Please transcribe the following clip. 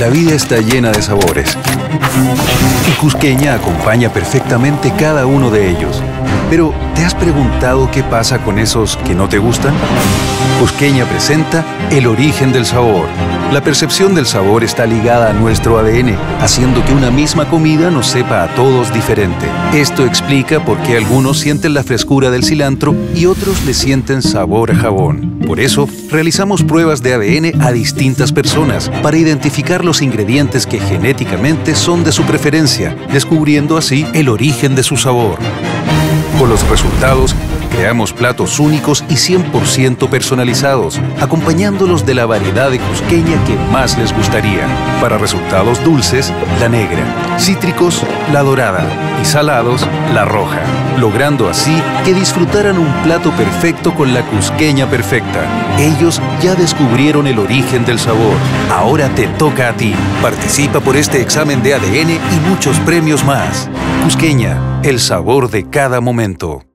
La vida está llena de sabores y Cusqueña acompaña perfectamente cada uno de ellos. Pero, ¿te has preguntado qué pasa con esos que no te gustan? Cusqueña presenta el origen del sabor. La percepción del sabor está ligada a nuestro ADN, haciendo que una misma comida nos sepa a todos diferente. Esto explica por qué algunos sienten la frescura del cilantro y otros le sienten sabor a jabón. Por eso, realizamos pruebas de ADN a distintas personas para identificar los ingredientes que genéticamente son de su preferencia, descubriendo así el origen de su sabor. Con los resultados, creamos platos únicos y 100% personalizados, acompañándolos de la variedad de cusqueña que más les gustaría. Para resultados dulces, la negra, cítricos, la dorada y salados, la roja, logrando así que disfrutaran un plato perfecto con la cusqueña perfecta. Ellos ya descubrieron el origen del sabor. Ahora te toca a ti. Participa por este examen de ADN y muchos premios más. Cusqueña, el sabor de cada momento.